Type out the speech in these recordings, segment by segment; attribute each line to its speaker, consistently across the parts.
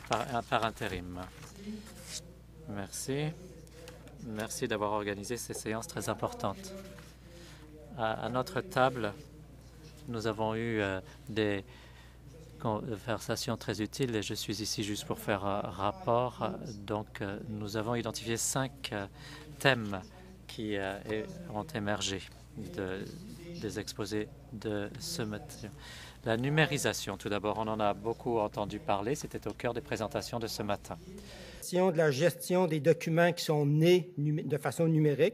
Speaker 1: par intérim. Merci. Merci d'avoir organisé ces séances très importantes. À notre table, nous avons eu des conversations très utiles et je suis ici juste pour faire un rapport. Donc, nous avons identifié 5 thèmes qui ont émergé des exposés de ce matin. La numérisation, tout d'abord, on en a beaucoup entendu parler. C'était au cœur des présentations de ce matin.
Speaker 2: De la gestion des documents qui sont nés de façon numérique.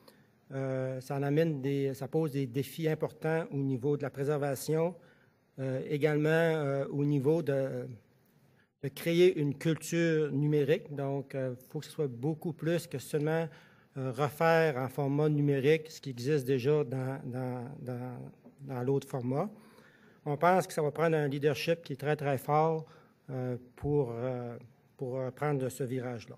Speaker 2: Ça pose des défis importants au niveau de la préservation, également au niveau de créer une culture numérique. Donc, il faut que ce soit beaucoup plus que seulement refaire en format numérique ce qui existe déjà dans l'autre format. On pense que ça va prendre un leadership qui est très, très fort pour prendre ce virage-là.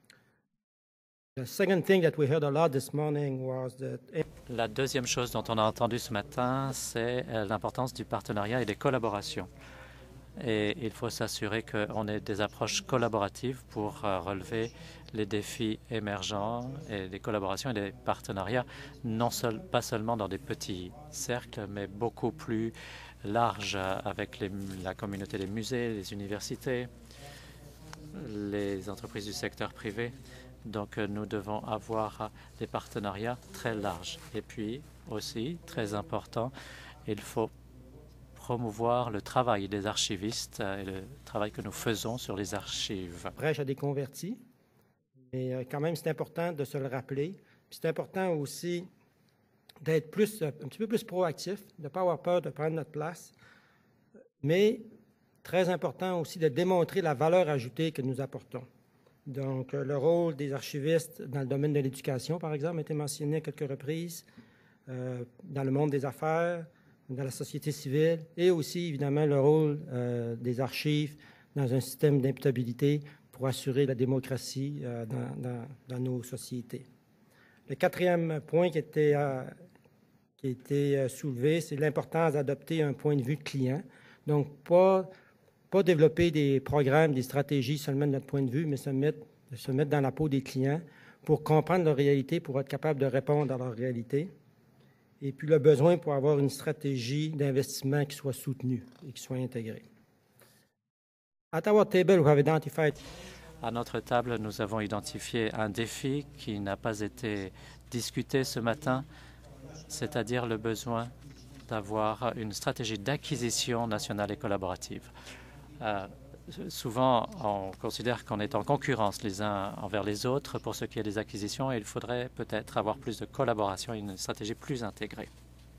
Speaker 1: La deuxième chose dont on a entendu ce matin, c'est l'importance du partenariat et des collaborations. Et il faut s'assurer qu'on ait des approches collaboratives pour relever les défis émergents et des collaborations et des partenariats, pas seulement dans des petits cercles, mais beaucoup plus larges avec la communauté des musées, les universités, les entreprises du secteur privé. Donc, nous devons avoir des partenariats très larges. Et puis, aussi, très important, il faut promouvoir le travail des archivistes et le travail que nous faisons sur les archives.
Speaker 2: Prêche à des convertis, mais quand même, c'est important de se le rappeler. C'est important aussi d'être un petit peu plus proactif, de ne pas avoir peur de prendre notre place, mais très important aussi de démontrer la valeur ajoutée que nous apportons. Donc, le rôle des archivistes dans le domaine de l'éducation, par exemple, a été mentionné à quelques reprises, dans le monde des affaires, dans la société civile, et aussi, évidemment, le rôle des archives dans un système d'imputabilité pour assurer la démocratie dans nos sociétés. Le quatrième point qui a été soulevé, c'est l'importance d'adopter un point de vue client. Donc, pas développer des programmes, des stratégies seulement de notre point de vue, mais se mettre dans la peau des clients pour comprendre leur réalité, pour être capable de répondre à leur réalité. Et puis le besoin pour avoir une stratégie d'investissement qui soit soutenue et qui soit intégrée. À
Speaker 1: notre table, nous avons identifié un défi qui n'a pas été discuté ce matin, c'est-à-dire le besoin d'avoir une stratégie d'acquisition nationale et collaborative. Souvent, on considère qu'on est en concurrence les uns envers les autres pour ce qui est des acquisitions et il faudrait peut-être avoir plus de collaboration et une stratégie plus intégrée.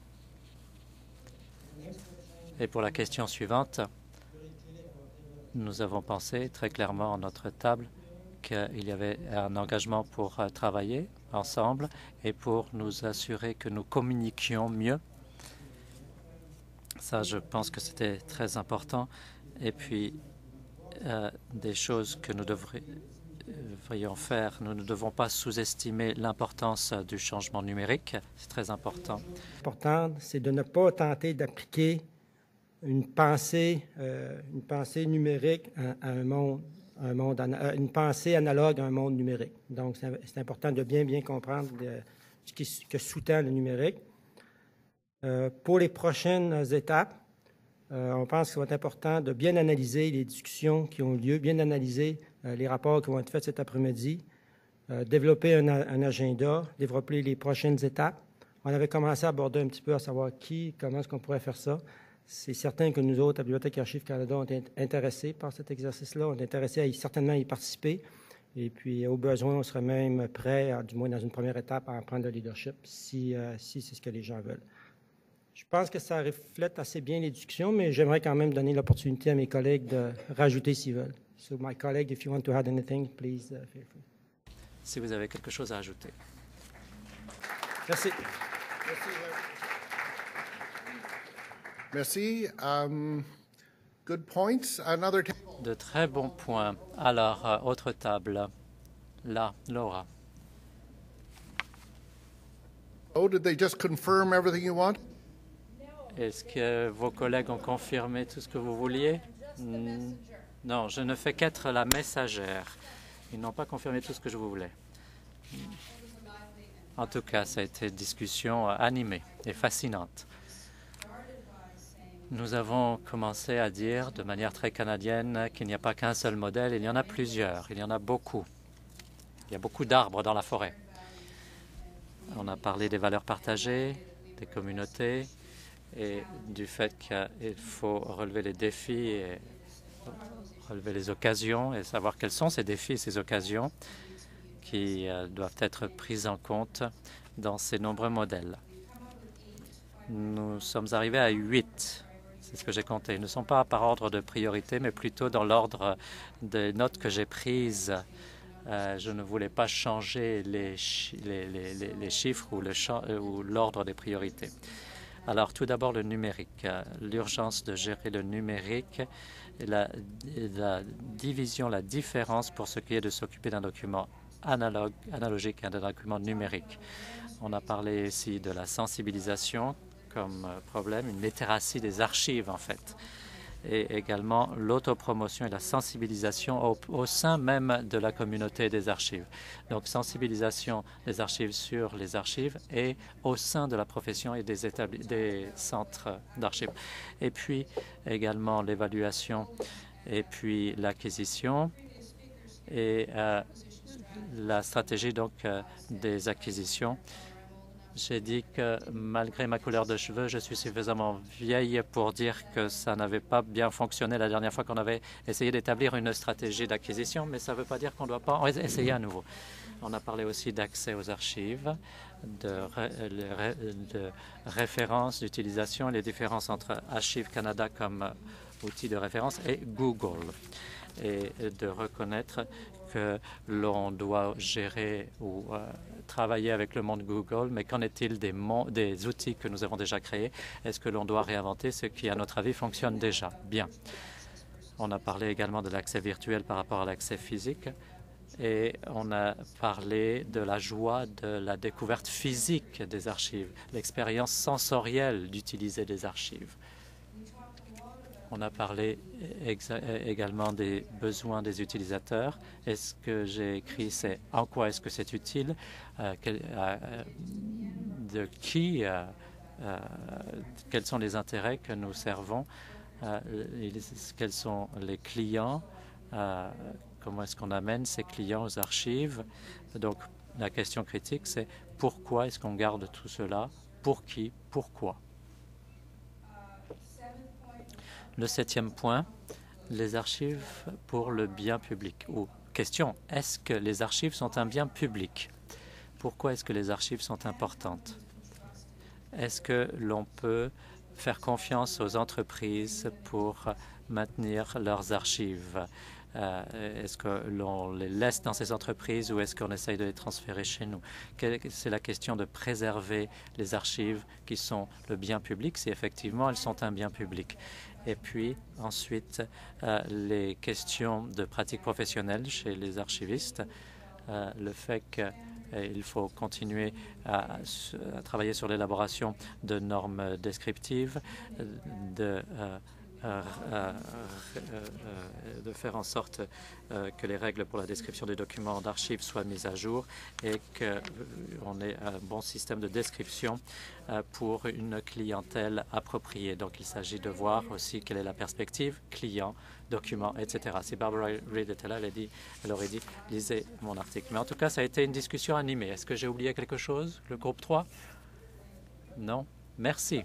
Speaker 1: Et pour la question suivante, nous avons pensé très clairement à notre table qu'il y avait un engagement pour travailler ensemble et pour nous assurer que nous communiquions mieux. Ça, je pense que c'était très important. Et puis, des choses que nous devrions faire. Nous ne devons pas sous-estimer l'importance du changement numérique. C'est très important.
Speaker 2: L'important, c'est de ne pas tenter d'appliquer une pensée numérique à une pensée analogue à un monde numérique. Donc, c'est important de bien comprendre ce que sous-tend le numérique. Pour les prochaines étapes, on pense qu'il va être important de bien analyser les discussions qui ont lieu, bien analyser les rapports qui vont être faits cet après-midi, développer un agenda, développer les prochaines étapes. On avait commencé à aborder un petit peu à savoir comment est-ce qu'on pourrait faire ça. C'est certain que nous autres, à Bibliothèque Archives Canada, on est intéressés par cet exercice-là. On est intéressés certainement à y participer. Et puis, au besoin, on serait même prêt, du moins dans une première étape, à en prendre le leadership si c'est ce que les gens veulent. Je pense que ça reflète assez bien les discussions, mais j'aimerais quand même donner l'opportunité à mes collègues de rajouter s'ils veulent. So, my colleague, if you want to add anything, please feel free.
Speaker 1: Si vous avez quelque chose à ajouter.
Speaker 2: Merci.
Speaker 3: Merci. Good points. Another
Speaker 1: De très bons points. Alors, autre table. Là, Laura.
Speaker 3: Oh, did they just confirm everything you want?
Speaker 1: Est-ce que vos collègues ont confirmé tout ce que vous vouliez? Non, je ne fais qu'être la messagère. Ils n'ont pas confirmé tout ce que je voulais. En tout cas, ça a été une discussion animée et fascinante. Nous avons commencé à dire de manière très canadienne qu'il n'y a pas qu'un seul modèle, il y en a plusieurs, il y en a beaucoup. Il y a beaucoup d'arbres dans la forêt. On a parlé des valeurs partagées, des communautés et du fait qu'il faut relever les défis et relever les occasions et savoir quels sont ces défis et ces occasions qui doivent être prises en compte dans ces nombreux modèles. Nous sommes arrivés à 8. C'est ce que j'ai compté. Ils ne sont pas par ordre de priorité, mais plutôt dans l'ordre des notes que j'ai prises. Je ne voulais pas changer les chiffres ou l'ordre des priorités. Alors, tout d'abord, le numérique. L'urgence de gérer le numérique, la division, la différence pour ce qui est de s'occuper d'un document analogique et d'un document numérique. On a parlé ici de la sensibilisation comme problème, une littératie des archives en fait, et également l'autopromotion et la sensibilisation au sein même de la communauté des archives. Donc sensibilisation des archives sur les archives et au sein de la profession et des centres d'archives. Et puis également l'évaluation et puis l'acquisition et la stratégie donc des acquisitions. J'ai dit que malgré ma couleur de cheveux, je suis suffisamment vieille pour dire que ça n'avait pas bien fonctionné la dernière fois qu'on avait essayé d'établir une stratégie d'acquisition, mais ça ne veut pas dire qu'on ne doit pas essayer à nouveau. On a parlé aussi d'accès aux archives, de référence, d'utilisation, les différences entre Archives Canada comme outil de référence et Google, et de reconnaître que l'on doit gérer ou travailler avec le monde Google, mais qu'en est-il des outils que nous avons déjà créés? Est-ce que l'on doit réinventer ce qui, à notre avis, fonctionne déjà bien? On a parlé également de l'accès virtuel par rapport à l'accès physique et on a parlé de la joie de la découverte physique des archives, l'expérience sensorielle d'utiliser des archives. On a parlé également des besoins des utilisateurs. Et ce que j'ai écrit, c'est en quoi est-ce que c'est utile, de qui, quels sont les intérêts que nous servons, quels sont les clients, comment est-ce qu'on amène ces clients aux archives. Donc, la question critique, c'est pourquoi est-ce qu'on garde tout cela, pour qui, pourquoi. Le 7e point, les archives pour le bien public. Ou question, est-ce que les archives sont un bien public? Pourquoi est-ce que les archives sont importantes? Est-ce que l'on peut faire confiance aux entreprises pour maintenir leurs archives? Est-ce que l'on les laisse dans ces entreprises ou est-ce qu'on essaye de les transférer chez nous? C'est la question de préserver les archives qui sont le bien public, si effectivement elles sont un bien public. Et puis ensuite, les questions de pratique professionnelle chez les archivistes, le fait qu'il faut continuer à travailler sur l'élaboration de normes descriptives, de faire en sorte que les règles pour la description des documents d'archives soient mises à jour et qu'on ait un bon système de description pour une clientèle appropriée. Donc, il s'agit de voir aussi quelle est la perspective client, documents, etc. Si Barbara Reid était là, elle aurait dit « lisez mon article ». Mais en tout cas, ça a été une discussion animée. Est-ce que j'ai oublié quelque chose? Le groupe 3? Non? Merci.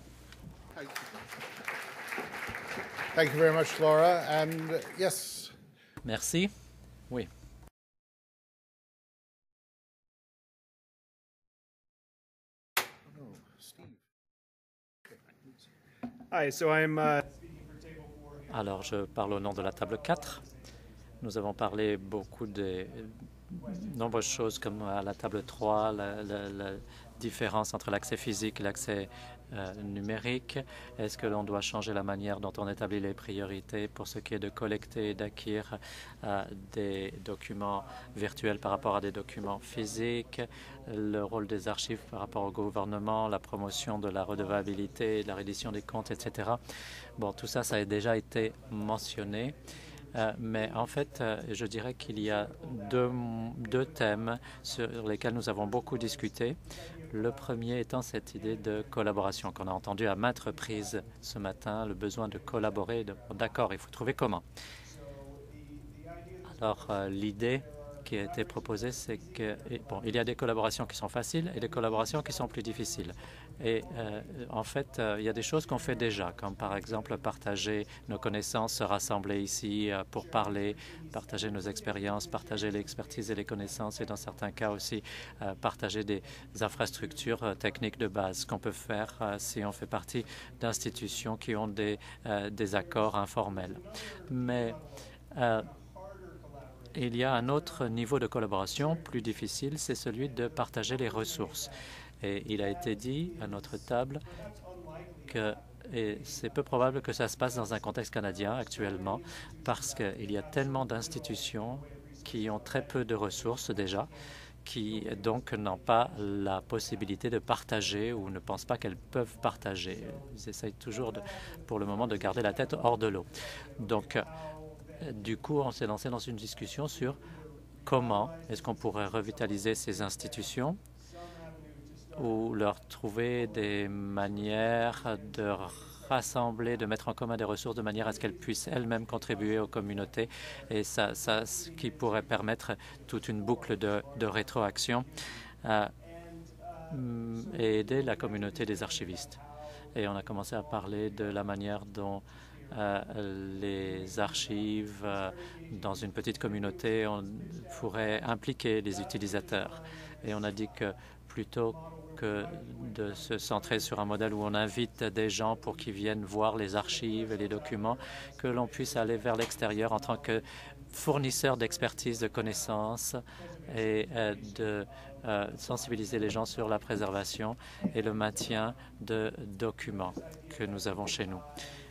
Speaker 3: Thank you very much, Laura. And yes.
Speaker 1: Merci. Oui.
Speaker 4: Hi, so I'm
Speaker 1: Alors, je parle au nom de la table 4. Nous avons parlé beaucoup de nombreuses choses comme à la table 3, la différence entre l'accès physique et l'accès numérique. Est-ce que l'on doit changer la manière dont on établit les priorités pour ce qui est de collecter et d'acquérir des documents virtuels par rapport à des documents physiques, le rôle des archives par rapport au gouvernement, la promotion de la redevabilité, la reddition des comptes, etc. Bon, tout ça, ça a déjà été mentionné. Mais en fait, je dirais qu'il y a deux thèmes sur lesquels nous avons beaucoup discuté. Le premier étant cette idée de collaboration qu'on a entendue à maintes reprises ce matin, le besoin de collaborer. D'accord, il faut trouver comment. Alors, l'idée qui a été proposée, c'est que il y a des collaborations qui sont faciles et des collaborations qui sont plus difficiles. Et en fait, il y a des choses qu'on fait déjà, comme par exemple partager nos connaissances, se rassembler ici pour parler, partager nos expériences, partager l'expertise et les connaissances, et dans certains cas aussi partager des infrastructures techniques de base qu'on peut faire si on fait partie d'institutions qui ont des accords informels. Mais il y a un autre niveau de collaboration plus difficile, c'est celui de partager les ressources. Et il a été dit à notre table que c'est peu probable que ça se passe dans un contexte canadien actuellement, parce qu'il y a tellement d'institutions qui ont très peu de ressources déjà, qui donc n'ont pas la possibilité de partager ou ne pensent pas qu'elles peuvent partager. Ils essayent toujours, pour le moment, de garder la tête hors de l'eau. Donc, du coup, on s'est lancé dans une discussion sur comment est-ce qu'on pourrait revitaliser ces institutions ou leur trouver des manières de rassembler, de mettre en commun des ressources de manière à ce qu'elles puissent elles-mêmes contribuer aux communautés, et ça ce qui pourrait permettre toute une boucle de rétroaction et aider la communauté des archivistes. Et on a commencé à parler de la manière dont les archives dans une petite communauté, on pourrait impliquer les utilisateurs. Et on a dit que plutôt que de se centrer sur un modèle où on invite des gens pour qu'ils viennent voir les archives et les documents, que l'on puisse aller vers l'extérieur en tant que fournisseur d'expertise, de connaissances et de sensibiliser les gens sur la préservation et le maintien de documents que nous avons chez nous.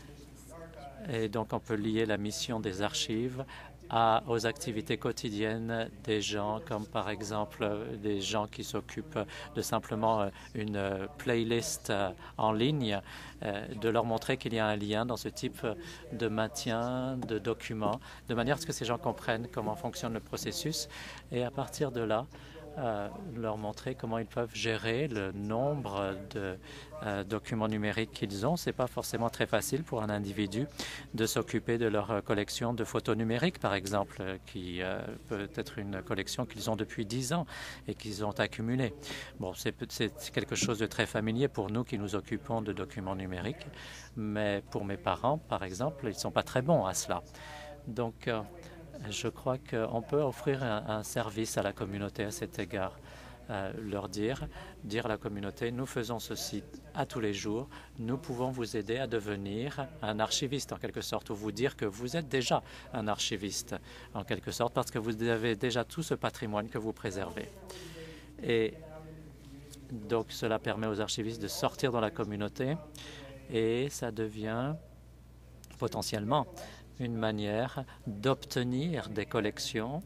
Speaker 1: Et donc, on peut lier la mission des archives aux activités quotidiennes des gens, comme par exemple des gens qui s'occupent de simplement une playlist en ligne, de leur montrer qu'il y a un lien dans ce type de maintien de documents, de manière à ce que ces gens comprennent comment fonctionne le processus, et à partir de là, leur montrer comment ils peuvent gérer le nombre de documents numériques qu'ils ont. Ce n'est pas forcément très facile pour un individu de s'occuper de leur collection de photos numériques, par exemple, qui peut être une collection qu'ils ont depuis 10 ans et qu'ils ont accumulée. Bon, c'est quelque chose de très familier pour nous qui nous occupons de documents numériques, mais pour mes parents, par exemple, ils ne sont pas très bons à cela. Donc, je crois qu'on peut offrir un service à la communauté à cet égard. Leur dire à la communauté, nous faisons ceci à tous les jours, nous pouvons vous aider à devenir un archiviste en quelque sorte, ou vous dire que vous êtes déjà un archiviste en quelque sorte, parce que vous avez déjà tout ce patrimoine que vous préservez. Et donc cela permet aux archivistes de sortir dans la communauté, et ça devient potentiellement une manière d'obtenir des collections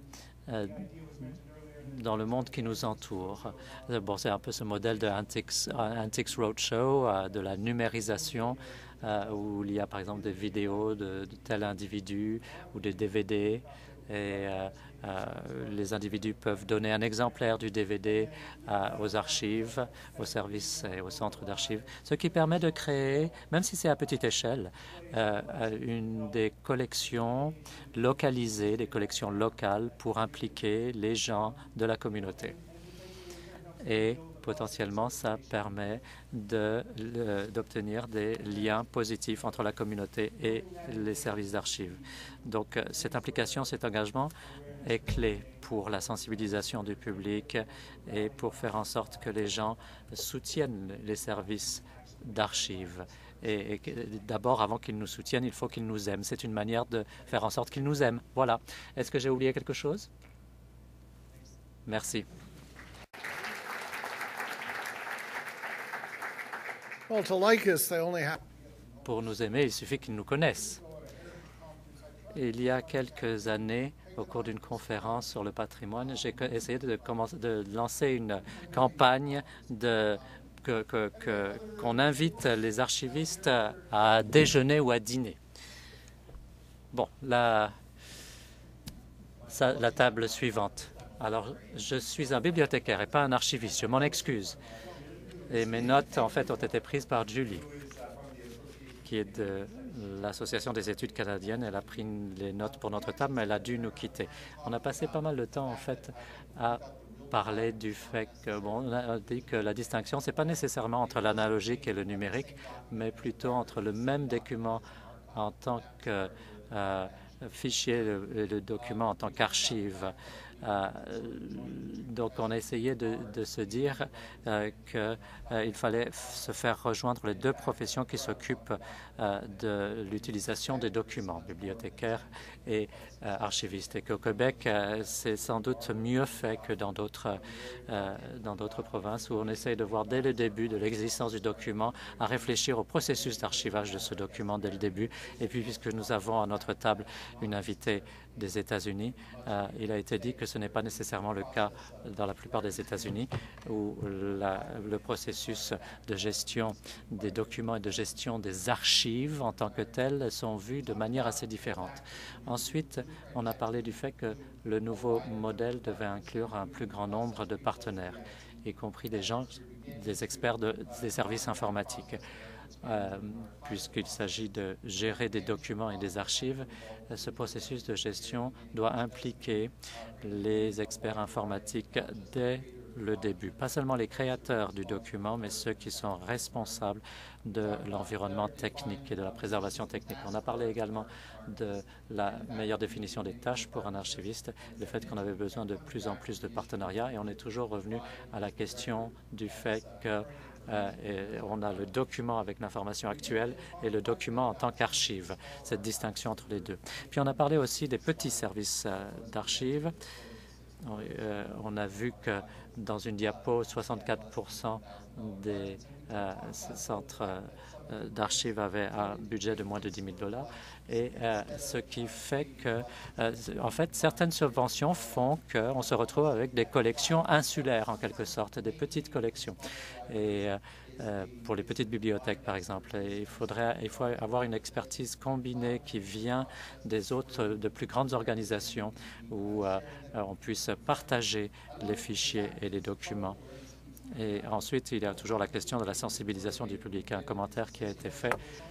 Speaker 1: dans le monde qui nous entoure. Bon, c'est un peu ce modèle de Antiques Roadshow, de la numérisation, où il y a par exemple des vidéos de tel individu ou des DVD. Et les individus peuvent donner un exemplaire du DVD aux archives, aux services et aux centres d'archives, ce qui permet de créer, même si c'est à petite échelle, des collections localisées, des collections locales pour impliquer les gens de la communauté. Et potentiellement, ça permet d'obtenir des liens positifs entre la communauté et les services d'archives. Donc, cette implication, cet engagement est clé pour la sensibilisation du public et pour faire en sorte que les gens soutiennent les services d'archives. Et d'abord, avant qu'ils nous soutiennent, il faut qu'ils nous aiment. C'est une manière de faire en sorte qu'ils nous aiment. Voilà. Est-ce que j'ai oublié quelque chose? Merci.
Speaker 3: Well, to like us, they only have...
Speaker 1: Pour nous aimer, il suffit qu'ils nous connaissent. Il y a quelques années, au cours d'une conférence sur le patrimoine, j'ai essayé de lancer une campagne qu'on invite les archivistes à déjeuner ou à dîner. Bon, la table suivante. Alors, je suis un bibliothécaire et pas un archiviste. Je m'en excuse. Et mes notes, en fait, ont été prises par Julie, qui est de l'Association des études canadiennes. Elle a pris les notes pour notre table, mais elle a dû nous quitter. On a passé pas mal de temps, en fait, à parler du fait que, bon, on a dit que la distinction, ce n'est pas nécessairement entre l'analogique et le numérique, mais plutôt entre le même document en tant que fichier et le document en tant qu'archive. Donc, on a essayé de se dire qu'il fallait se faire rejoindre les deux professions qui s'occupent de l'utilisation des documents, bibliothécaires et archivistes. Et qu'au Québec, c'est sans doute mieux fait que dans d'autres provinces où on essaye de voir dès le début de l'existence du document à réfléchir au processus d'archivage de ce document dès le début. Et puis, puisque nous avons à notre table une invitée des États-Unis, il a été dit que ce n'est pas nécessairement le cas dans la plupart des États-Unis, où le processus de gestion des documents et de gestion des archives en tant que telles sont vus de manière assez différente. Ensuite, on a parlé du fait que le nouveau modèle devait inclure un plus grand nombre de partenaires, y compris des experts des services informatiques. Puisqu'il s'agit de gérer des documents et des archives, ce processus de gestion doit impliquer les experts informatiques dès le début. Pas seulement les créateurs du document, mais ceux qui sont responsables de l'environnement technique et de la préservation technique. On a parlé également de la meilleure définition des tâches pour un archiviste, le fait qu'on avait besoin de plus en plus de partenariats, et on est toujours revenu à la question du fait que on a le document avec l'information actuelle et le document en tant qu'archive, cette distinction entre les deux. Puis on a parlé aussi des petits services d'archives. On a vu que dans une diapo, 64% des centres d'archives avaient un budget de moins de 10 000 $. Et ce qui fait que, en fait, certaines subventions font qu'on se retrouve avec des collections insulaires, en quelque sorte, des petites collections. Et pour les petites bibliothèques, par exemple, il faut avoir une expertise combinée qui vient de plus grandes organisations où on puisse partager les fichiers et les documents. Et ensuite, il y a toujours la question de la sensibilisation du public. Un commentaire qui a été fait,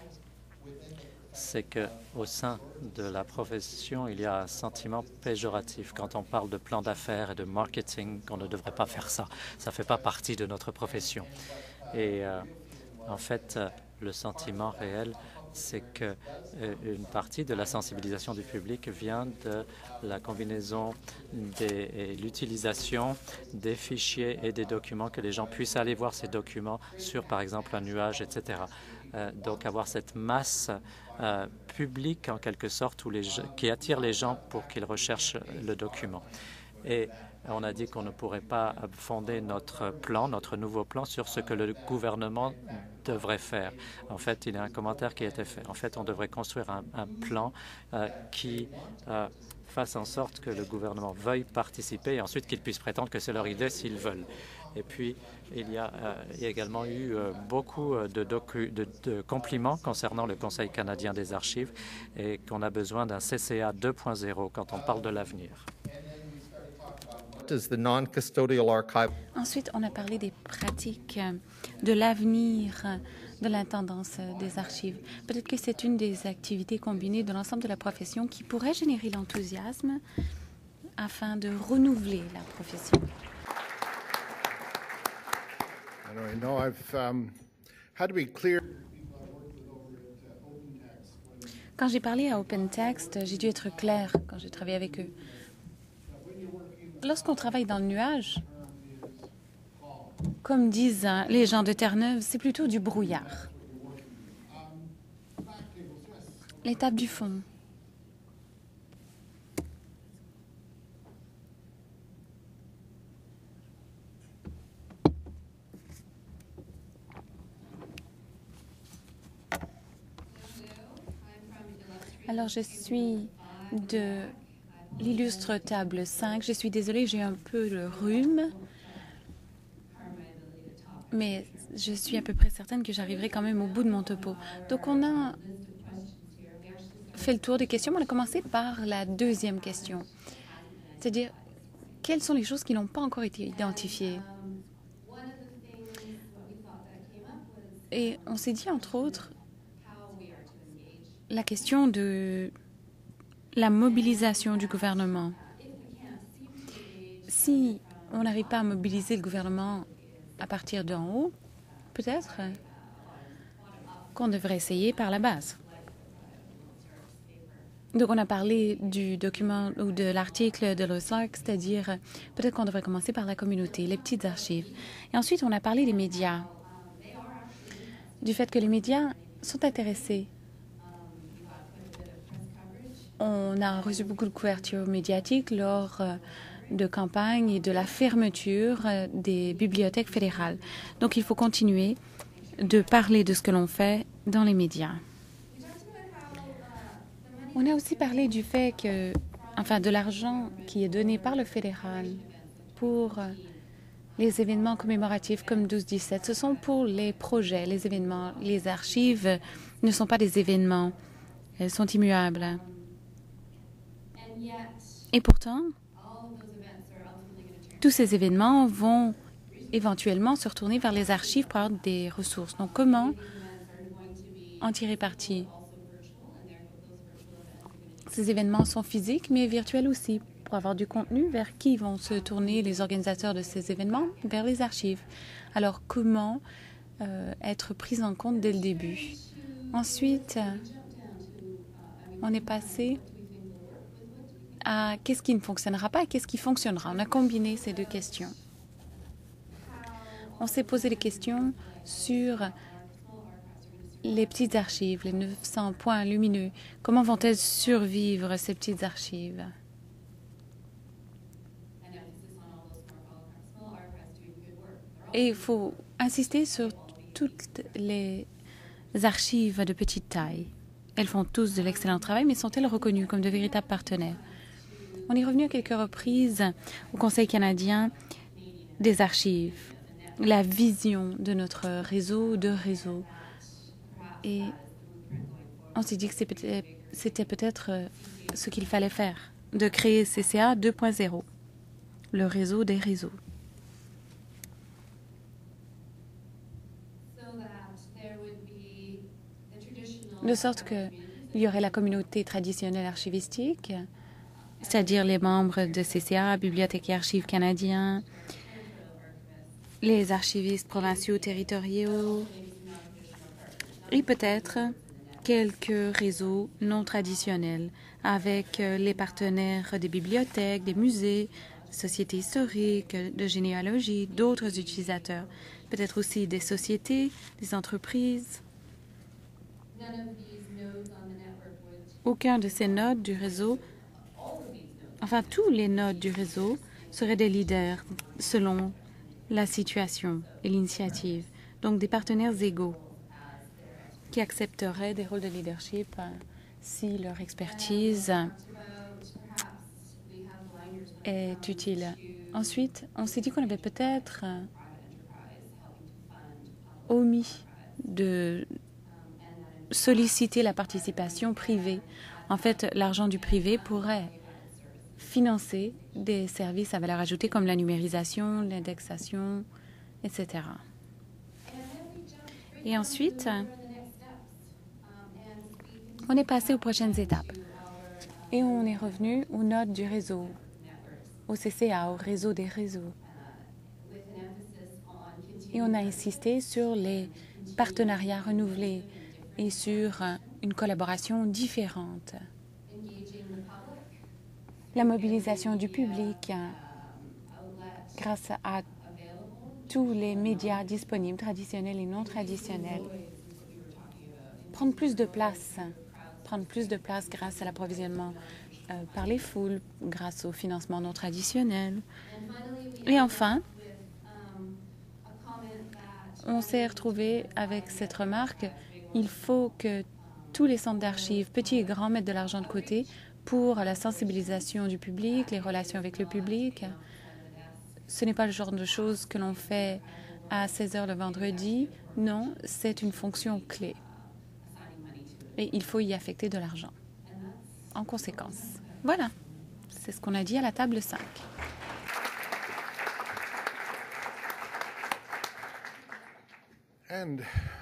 Speaker 1: c'est qu'au sein de la profession, il y a un sentiment péjoratif quand on parle de plan d'affaires et de marketing, qu'on ne devrait pas faire ça. Ça ne fait pas partie de notre profession. Et en fait, le sentiment réel, c'est qu'une partie de la sensibilisation du public vient de la combinaison et l'utilisation des fichiers et des documents, que les gens puissent aller voir ces documents sur, par exemple, un nuage, etc. Donc, avoir cette masse publique, en quelque sorte, qui attire les gens pour qu'ils recherchent le document. Et on a dit qu'on ne pourrait pas fonder notre nouveau plan sur ce que le gouvernement devrait faire. En fait, il y a un commentaire qui a été fait. En fait, on devrait construire un plan qui fasse en sorte que le gouvernement veuille participer et ensuite qu'ils puissent prétendre que c'est leur idée s'ils veulent. Et puis, il y a également eu beaucoup de compliments concernant le Conseil canadien des archives et qu'on a besoin d'un CCA 2.0 quand on parle de l'avenir.
Speaker 5: Ensuite, on a parlé des pratiques de l'avenir de l'intendance des archives. Peut-être que c'est une des activités combinées de l'ensemble de la profession qui pourrait générer l'enthousiasme afin de renouveler la profession. Quand j'ai parlé à OpenText, j'ai dû être clair quand j'ai travaillé avec eux. Lorsqu'on travaille dans le nuage, comme disent les gens de Terre-Neuve, c'est plutôt du brouillard. L'étape du fond. Alors, je suis de l'illustre table 5. Je suis désolée, j'ai un peu le rhume, mais je suis à peu près certaine que j'arriverai quand même au bout de mon topo. Donc, on a fait le tour des questions. On a commencé par la deuxième question. C'est-à-dire, quelles sont les choses qui n'ont pas encore été identifiées? Et on s'est dit, entre autres, la question de la mobilisation du gouvernement. Si on n'arrive pas à mobiliser le gouvernement à partir d'en haut, peut-être qu'on devrait essayer par la base. Donc, on a parlé du document ou de l'article de l'OSAC, c'est-à-dire peut-être qu'on devrait commencer par la communauté, les petites archives. Et ensuite, on a parlé des médias, du fait que les médias sont intéressés. On a reçu beaucoup de couverture médiatique lors de campagnes et de la fermeture des bibliothèques fédérales. Donc, il faut continuer de parler de ce que l'on fait dans les médias. On a aussi parlé du fait que, de l'argent qui est donné par le fédéral pour les événements commémoratifs comme 12-17. Ce sont pour les projets, les événements. Les archives ne sont pas des événements. Elles sont immuables. Et pourtant, tous ces événements vont éventuellement se retourner vers les archives pour avoir des ressources. Donc, comment en tirer parti? Ces événements sont physiques, mais virtuels aussi. Pour avoir du contenu, vers qui vont se tourner les organisateurs de ces événements? Vers les archives. Alors, comment être pris en compte dès le début? Ensuite, on est passé à qu'est-ce qui ne fonctionnera pas et qu'est-ce qui fonctionnera. On a combiné ces deux questions. On s'est posé des questions sur les petites archives, les 900 points lumineux. Comment vont-elles survivre, ces petites archives? Et il faut insister sur toutes les archives de petite taille. Elles font tous de l'excellent travail, mais sont-elles reconnues comme de véritables partenaires? On est revenu à quelques reprises au Conseil canadien des archives, la vision de notre réseau de réseaux. Et on s'est dit que c'était peut-être ce qu'il fallait faire, de créer CCA 2.0, le réseau des réseaux. De sorte qu'il y aurait la communauté traditionnelle archivistique, c'est-à-dire les membres de CCA, Bibliothèque et Archives canadiens, les archivistes provinciaux territoriaux, et peut-être quelques réseaux non traditionnels avec les partenaires des bibliothèques, des musées, sociétés historiques, de généalogie, d'autres utilisateurs, peut-être aussi des sociétés, des entreprises. Aucun de ces nodes du réseau, tous les nodes du réseau seraient des leaders selon la situation et l'initiative, donc des partenaires égaux qui accepteraient des rôles de leadership si leur expertise est utile. Ensuite, on s'est dit qu'on avait peut-être omis de solliciter la participation privée. En fait, l'argent du privé pourrait financer des services à valeur ajoutée comme la numérisation, l'indexation, etc. Et ensuite, on est passé aux prochaines étapes et on est revenu aux nodes du réseau, au CCA, au réseau des réseaux. Et on a insisté sur les partenariats renouvelés et sur une collaboration différente. La mobilisation du public grâce à tous les médias disponibles, traditionnels et non traditionnels. Prendre plus de place grâce à l'approvisionnement par les foules, grâce au financement non traditionnel. Et enfin, on s'est retrouvé avec cette remarque, il faut que tous les centres d'archives, petits et grands, mettent de l'argent de côté pour la sensibilisation du public, les relations avec le public. Ce n'est pas le genre de choses que l'on fait à 16 heures le vendredi. Non, c'est une fonction clé. Et il faut y affecter de l'argent. En conséquence, voilà, C'est ce qu'on a dit à la table 5.
Speaker 3: And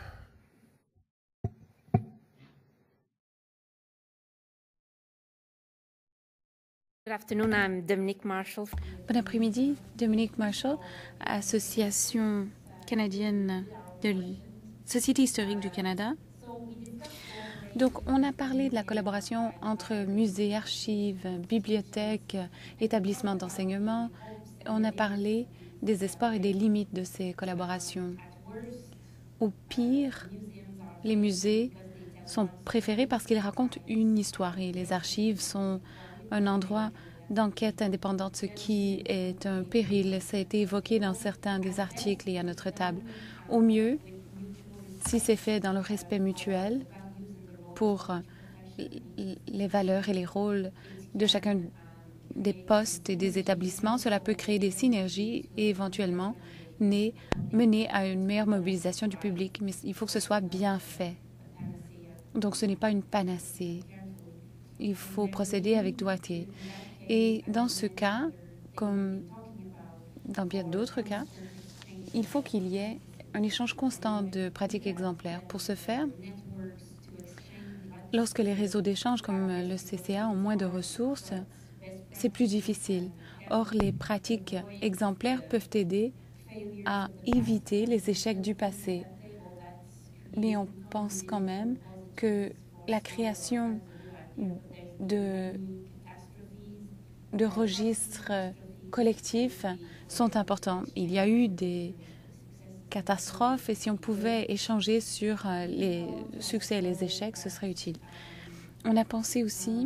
Speaker 6: Good afternoon, I'm Dominique Marshall.
Speaker 5: Bon après-midi, Dominique Marshall, Association canadienne de Société historique du Canada. Donc, on a parlé de la collaboration entre musées, archives, bibliothèques, établissements d'enseignement. On a parlé des espoirs et des limites de ces collaborations. Au pire, les musées sont préférés parce qu'ils racontent une histoire et les archives sont un endroit d'enquête indépendante, ce qui est un péril. Ça a été évoqué dans certains des articles et à notre table. Au mieux, si c'est fait dans le respect mutuel pour les valeurs et les rôles de chacun des postes et des établissements, cela peut créer des synergies et éventuellement mener à une meilleure mobilisation du public. Mais il faut que ce soit bien fait. Donc, ce n'est pas une panacée. Il faut procéder avec doigté. Et dans ce cas, comme dans bien d'autres cas, il faut qu'il y ait un échange constant de pratiques exemplaires. Pour ce faire, lorsque les réseaux d'échange comme le CCA ont moins de ressources, c'est plus difficile. Or, les pratiques exemplaires peuvent aider à éviter les échecs du passé. Mais on pense quand même que la création de registres collectifs sont importants. Il y a eu des catastrophes et si on pouvait échanger sur les succès et les échecs, ce serait utile. On a pensé aussi,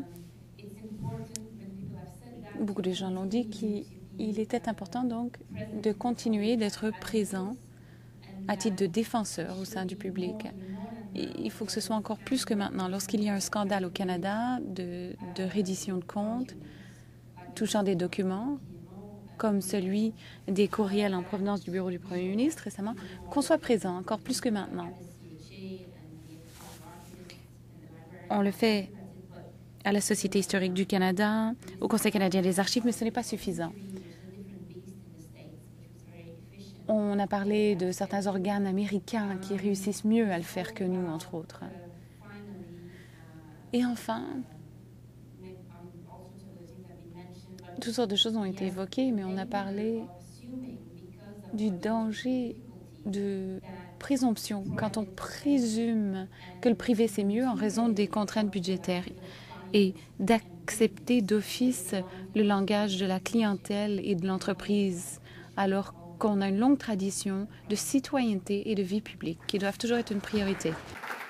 Speaker 5: beaucoup de gens l'ont dit, qu'il était important donc de continuer d'être présent à titre de défenseur au sein du public. Et il faut que ce soit encore plus que maintenant. Lorsqu'il y a un scandale au Canada de reddition de comptes touchant des documents, comme celui des courriels en provenance du bureau du Premier ministre récemment, qu'on soit présent encore plus que maintenant. On le fait à la Société historique du Canada, au Conseil canadien des archives, mais ce n'est pas suffisant. On a parlé de certains organes américains qui réussissent mieux à le faire que nous, entre autres. Et enfin, toutes sortes de choses ont été évoquées, mais on a parlé du danger de présomption, quand on présume que le privé c'est mieux en raison des contraintes budgétaires et d'accepter d'office le langage de la clientèle et de l'entreprise, alors qu'on a une longue tradition de citoyenneté et de vie publique qui doivent toujours être une priorité.